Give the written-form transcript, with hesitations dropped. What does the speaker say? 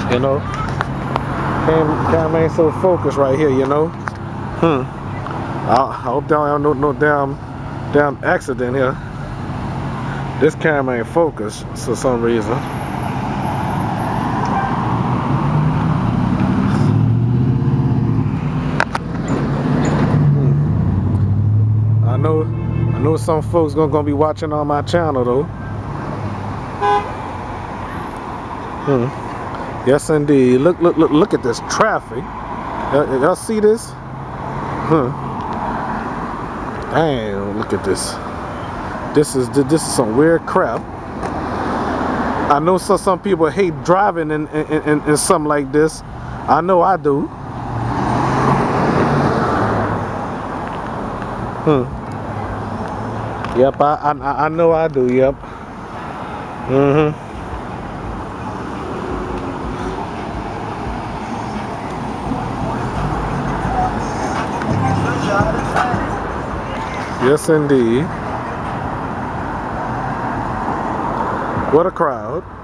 You know, camera ain't so focused right here. You know. I hope there ain't no damn accident here. This camera ain't focused for some reason. I know some folks gonna be watching on my channel though. Yes indeed. Look at this traffic. Y'all see this? Damn, look at this. This is some weird crap. I know some people hate driving in something like this. I know I do. Yep, I know I do. Yep. Yes indeed. What a crowd.